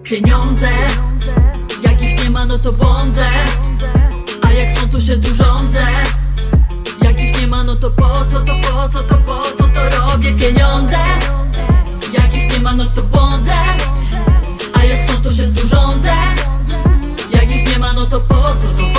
pieniądze. Jak ich nie ma, no to błądzę, a jak są, to się tu rządzę. Jak ich nie ma, no to po co to robię pieniądze. Jak ich nie ma, no to błądzę, a jak są, to się tu rządzę. Jak ich nie ma, no to po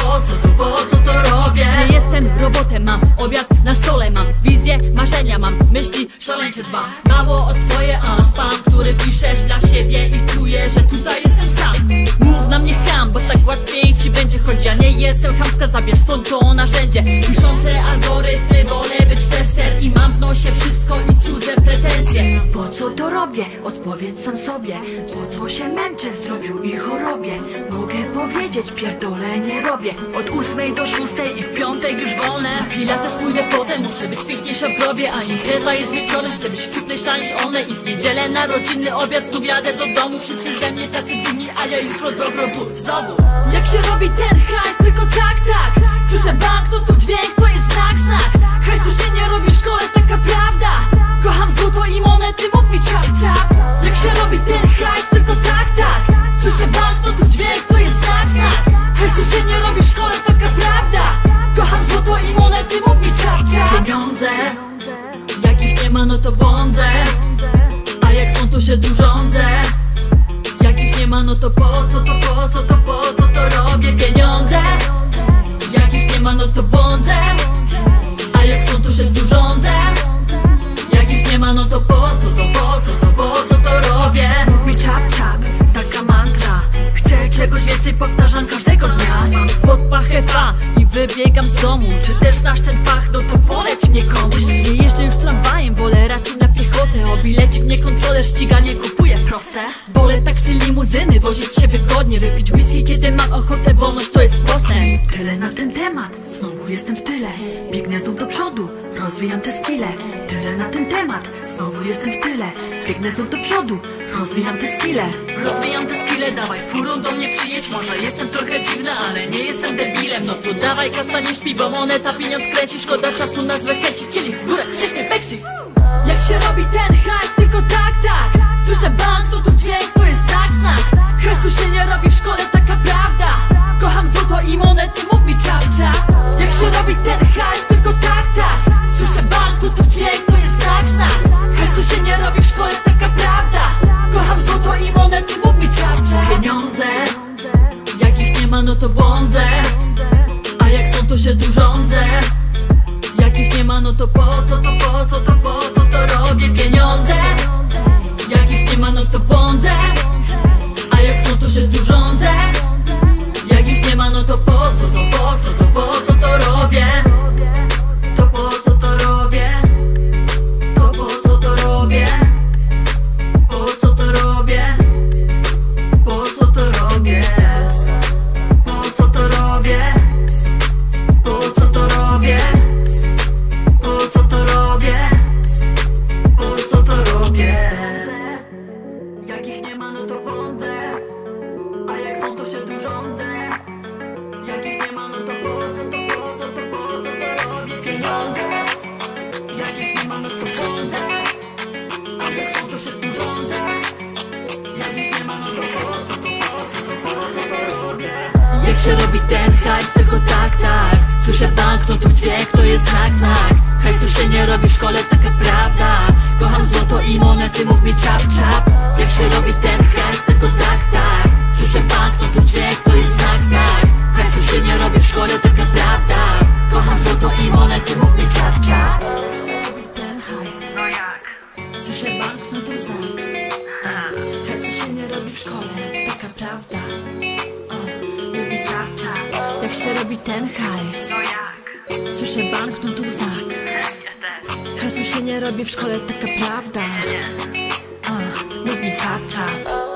co to robię. Nie jestem robotem, mam obiad na stole, mam wizje, marzenia, mam myśli szaleńcze dwa. Mało o twoje spam, który piszesz dla siebie i czuję, że tutaj jestem sam. Mów na mnie ham, bo tak łatwiej ci będzie, choć ja nie jestem chamska, zabierz stąd to narzędzie. Piszące algorytmy, wolę być tester i mam w nosie wszystko i cudze pretensje. Po co to robię? Odpowiedz sam sobie. Po co się męczę w zdrowiu i chorobie? Mogę powiedzieć, pierdolę nie robię. Od 8 do 6 i w piątek już wolne. Na pilates pójdę potem, muszę być piękniejsza w grobie, a impreza jest wieczorem, chcę być szczuplejsza niż one. I w niedzielę na rodzinny obiad znów jadę do domu. Wszyscy ze mnie tacy dumni, a ja jutro do grobu znowu. Jak się robi ten hajs, tylko tak. Słyszę bank, to dźwięk, to jest znak. Hajsu się nie robi w szkole, taka prawda. Kocham złoto i monety, mów mi ciap. Jak się robi ten hajs, tylko tak. Słyszę bank, to dźwięk, to jest znak. Hajsu się nie robi w szkole, taka prawda. Kocham złoto i monety, mów mi ciap. Pieniądze, jak ich nie ma, no to błądzę, a jak są, to się tu rządzę. Jak ich nie ma, no to po co to robię pieniądze. Jak ich nie ma, no to błądzę, a jak są, to się tu rządzę. Jak ich nie ma, no to po co to robię. Mów mi ciap, taka mantra. Chcę czegoś więcej, powtarzam każdego dnia. Pod pachę fa i wybiegam z domu. Czy też znasz ten fach, no to poleć mnie komuś. Nie jeżdżę już tramwajem, wolę raczej na piechotę. O bilecik mnie kontroler ściga, nie kupuję proste. Wolę taksy, limuzyny, wozić się wygodnie. Wypić whisky, kiedy mam ochotę, wolność to jest proste. Tyle na ten temat, znowu jestem w tyle. Biegnę znów do przodu, rozwijam te skille. Tyle na ten temat, znowu jestem w tyle. Biegnę znów do przodu, rozwijam te skille. Rozwijam te skille, dawaj furą do mnie przyjedź. Może jestem trochę dziwna, ale nie jestem debilem. No to dawaj kasa, nie śpi, bo moneta pieniądz kręci. Szkoda czasu na złe chęci, kielich w górę, wcisnę backseat. Jak się robi ten hajs, tylko tak. Słyszę bank, to dźwięk, to jest znak. Hajsu się nie robi w szkole, taka prawda. Kocham złoto i monety, mów mi ciap. Jak się robi ten hajs, tylko tak. Słyszę bank, to dźwięk, to jest znak. Hajsu się nie robi w szkole, taka prawda. Kocham złoto i monety, mów mi ciap. Pieniądze, jak ich nie ma, no to błądzę, a jak są, to się tu rządzę. Jak ich nie ma, no to po co to robię pieniądze. Jak ich nie ma, no to błądzę, a jak są, to się tu rządzę. Jak ich nie ma, no to po co to robię. To po co to robię. To po co to robię. Po co to robię. Po co to robię. Po co to robię. Po co to robię. Po co to robię. Po co to robię. Jak ich nie ma, no to błądzę, a jak są, to się tu rządzę. Jak ich nie ma, no to po co to robię pieniądze. Jak ich nie ma, no to błądzę, a jak są, to się tu rządzę. Jak ich nie ma, no to po co to robię. Jak się robi ten hajs, tylko tak. Słyszę bank, no to dźwięk, to jest znak. Hajsu się nie robi w szkole, taka prawda. Kocham złoto i monety, mów mi ciap. Jak się robi ten hajs, tylko tak. Słyszę bank, no to dźwięk, to jest znak. Hajsu się nie robi w szkole, taka prawda. Kocham złoto i monety, mów mi ciap. Jak się robi ten hajs, no jak? Słyszę bank, no to znak. Hajsu się nie robi w szkole, taka prawda. Mów mi ciap. Jak się robi ten hajs, no jak? Słyszę bank, no to znak. Hajsu się nie robi w szkole, taka prawda. Mów mi ciap.